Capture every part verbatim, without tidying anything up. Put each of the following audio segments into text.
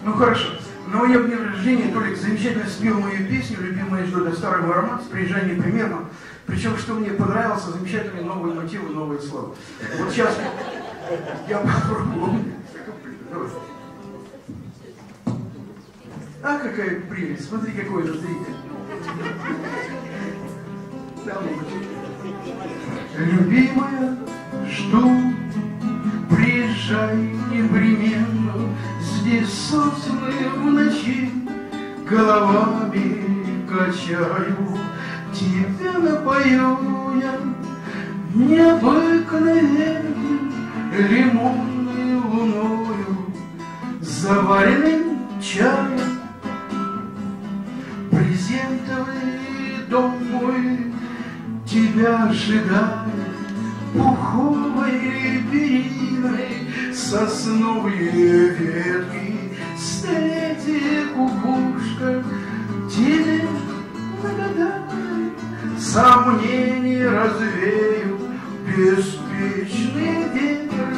Ну хорошо. На моем дне рождения Толик замечательно спел мою песню «Любимая жду до старый мой романс», приезжай непременно. Причем, что мне понравилось, замечательные новые мотивы, новые слова. Вот сейчас я попробую. А какая прелесть, смотри, какой это зритель. Любимая, жду, приезжай непременно. Здесь сосны в ночи головами качаю. Тебя напою я необыкновенным лимонной луною, заваренным чаем. Брезентовый дом мой тебя ожидает, пуховой периной сосновые ветки, столетие кукушка тебе нагадает, сомнения развеют беспечный ветер.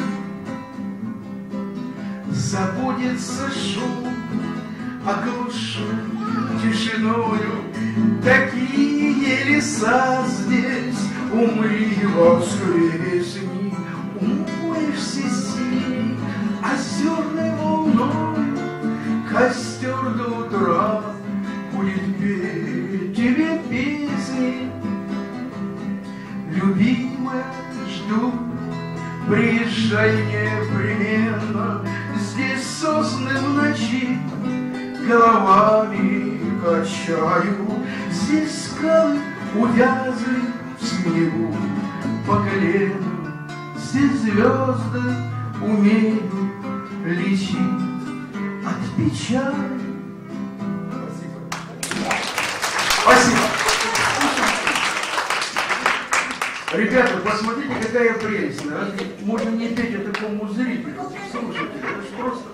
Забудется шум, оглушен тишиною, такие леса здесь, умри воскресни, умоешься синей озерной волной, костер до утра будет петь тебе песни. Любимая, жду, приезжай непременно. Здесь сосны в ночи головами качаю. Здесь скалы увязли в снегу по колено. Здесь звезды умеют лечить от печали. Спасибо. Ребята, посмотрите, какая прелесть. Разве можно не петь о такому зрителю? Слушайте, это же просто...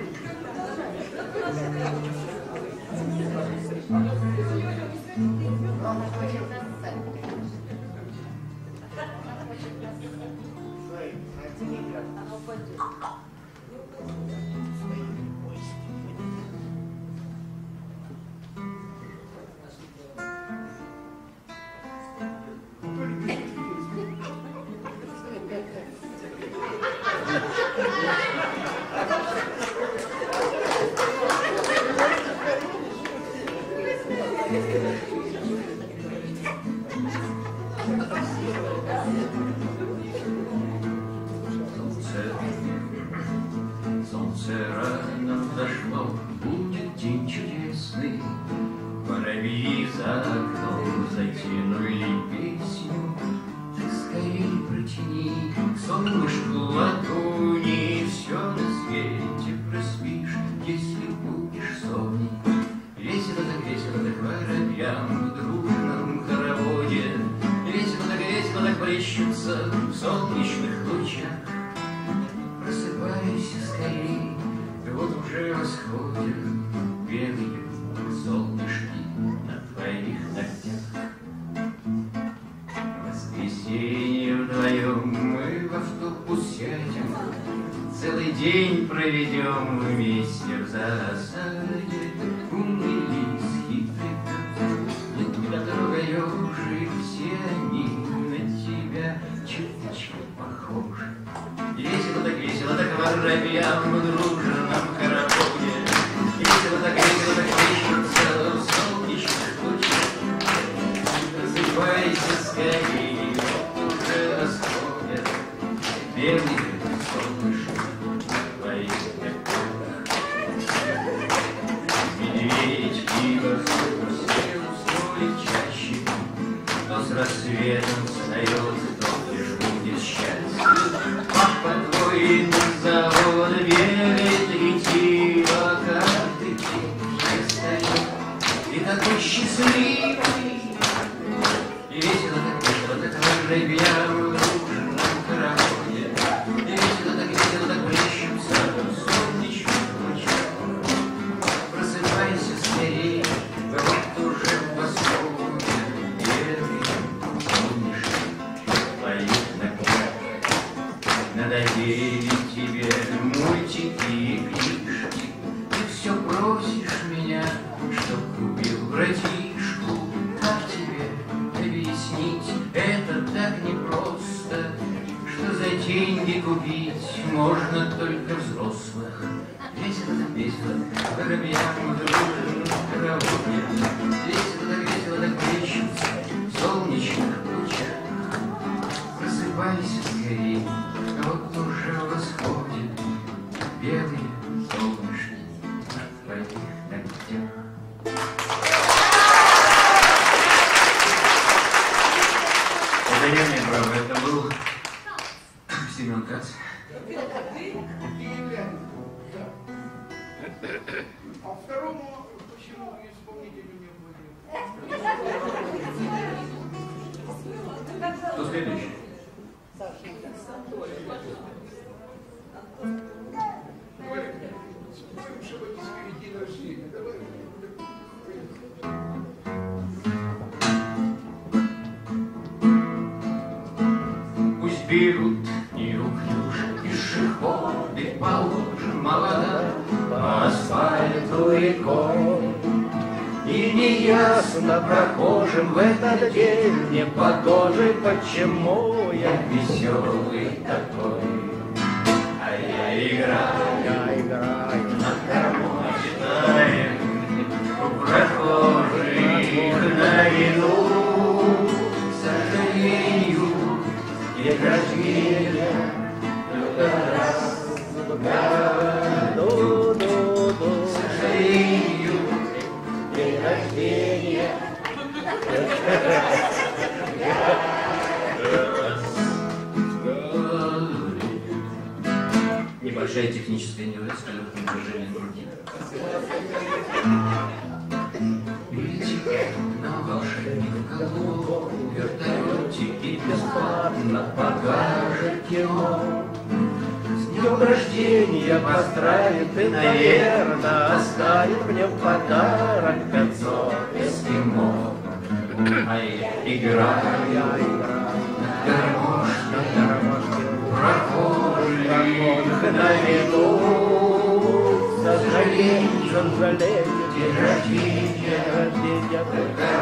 Солнце рано взошло, будет день чудесный. Воробьи за окном затянули песню. Ты скорей протяни к солнышку ладони, все на свете проспишь, если будешь сонный. Весело так весело так воробьям в дружном хороводе, весело так весело так плещутся в солнечных лучах. Просыпайся скорей, вот уже восходят белые солнышки на твоих ногтях. В воскресенье вдвоем мы в автобус сядем, целый день проведем вместе в засаде. Умный лис, хитрый кот, для тебя дорога ежик, все они на тебя чуточку похожи. Весело так весело так воробьям в дружном хороводе, весело так весело так плещутся в солнечных лучах. Просыпайся скорее, вот уже расходят белые солнышки на твоих ногтях. Медведички барсук все устроили чаще, но с рассветом встает, то лишь будет счастье. Папа твой на завод бегает, ретива, каждый день встает, и такой счастливый. И весело так весело так воробьям в дружном хороводе, и весело так весело так плещутся в солнечных лучах. Просыпайся скорее, вот уже восходит белый солнышек в твоих ногтях. Надоели тебе мультики и книжки, ты все купить можно только взрослых. Весело так весело, воробьям дружим караоке. Весело так весело, так плещется в солнечных лучах. Просыпайся скорей, а вот уже восходит белые солнышки в твоих ногтях. Это не мне, правда, это был Семен Кац. А второму почему исполнителю не владел? Кто следующий? Давай, споем, чтобы спереди нашли. Давай. Пусть берут неуклюже пешеходы по лужам молода, по асфальту рекой. И неясно прохожим в этот день непогожий, почему я веселый такой. А я играю, я играю на гармонии, у прохожих на виду. К сожалению, день рождения только раз в году. К сожалению, день рождения. Небольшая техническая неудача, легким движением руки. Летит на волшебном голубом вертолете и бесплатно покажет кино. С днем рождения поздравит и, наверное, оставит мне в подарок пятьсот эскимо. А я играю, я играю на гармошке, прохожих на виду. К сожалению, день рождения только